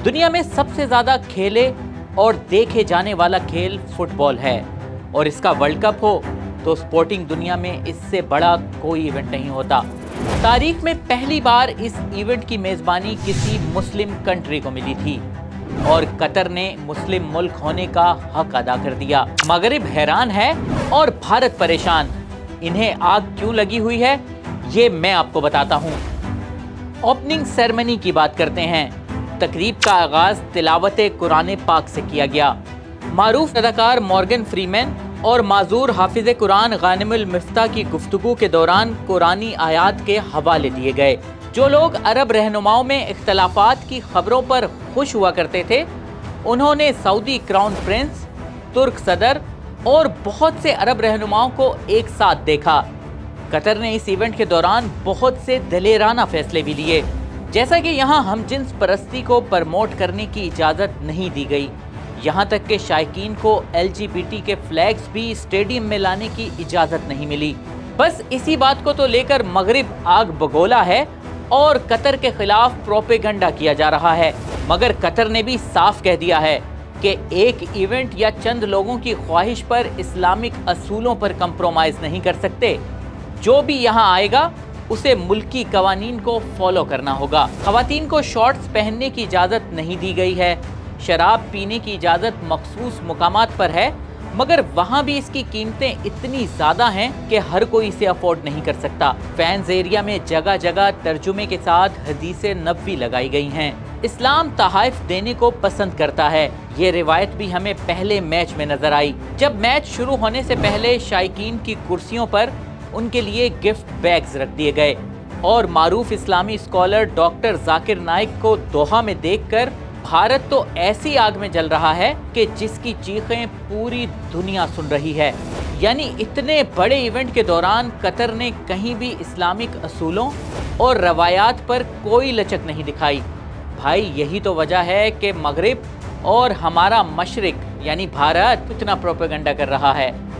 दुनिया में सबसे ज्यादा खेले और देखे जाने वाला खेल फुटबॉल है और इसका वर्ल्ड कप हो तो स्पोर्टिंग दुनिया में इससे बड़ा कोई इवेंट नहीं होता। तारीख में पहली बार इस इवेंट की मेजबानी किसी मुस्लिम कंट्री को मिली थी और कतर ने मुस्लिम मुल्क होने का हक अदा कर दिया। मगरिब हैरान है और भारत परेशान। इन्हें आग क्यों लगी हुई है ये मैं आपको बताता हूं। ओपनिंग सेरेमनी की बात करते हैं। तकरीब का आगाज तिलावत कुरान पाक से किया गया। मारूफ अदाकार मॉर्गन फ्रीमैन और माजूर हाफिज कुरान गानिमुल मिफ्ता की गुफ्तगू के दौरान कुरानी आयात के हवाले दिए गए। जो लोग अरब रहनुमाओं में इख्तलाफात की खबरों पर खुश हुआ करते थे, उन्होंने सऊदी क्राउन प्रिंस, तुर्क सदर और बहुत से अरब रहनुमाओं को एक साथ देखा। कतर ने इस इवेंट के दौरान बहुत से दलेराना फैसले भी लिए, जैसा कि यहाँ हमजिन्स परस्ती को प्रमोट करने की इजाज़त नहीं दी गई। यहाँ तक कि शायकीन को LGBT के फ्लैग्स भी स्टेडियम में लाने की इजाज़त नहीं मिली। बस इसी बात को तो लेकर मगरिब आग बगोला है और कतर के खिलाफ प्रोपेगेंडा किया जा रहा है। मगर कतर ने भी साफ कह दिया है कि एक इवेंट या चंद लोगों की ख्वाहिश पर इस्लामिक असूलों पर कंप्रोमाइज़ नहीं कर सकते। जो भी यहाँ आएगा उसे मुल्की कवानीन को फॉलो करना होगा। खवातीन को शॉर्ट्स पहनने की इजाज़त नहीं दी गई है। शराब पीने की इजाज़त मखसूस मुकामात पर है, मगर वहाँ भी इसकी कीमतें इतनी ज़्यादा हैं कि हर कोई इसे अफोर्ड नहीं कर सकता। फैंस एरिया में जगह जगह तर्जुमे के साथ हदीसे नबवी लगाई गई हैं। इस्लाम तहाइफ देने को पसंद करता है। ये रिवायत भी हमें पहले मैच में नजर आई, जब मैच शुरू होने से पहले शायकीन की कुर्सियों पर उनके लिए गिफ्ट बैग्स रख दिए गए और मारूफ इस्लामी स्कॉलर डॉक्टर जाकिर नाइक को दोहा में देखकर भारत तो ऐसी आग में जल रहा है कि जिसकी चीखें पूरी दुनिया सुन रही है। यानी इतने बड़े इवेंट के दौरान कतर ने कहीं भी इस्लामिक असूलों और रवायात पर कोई लचक नहीं दिखाई। भाई यही तो वजह है कि मगरिब और हमारा मशरिक यानी भारत इतना प्रोपेगेंडा कर रहा है।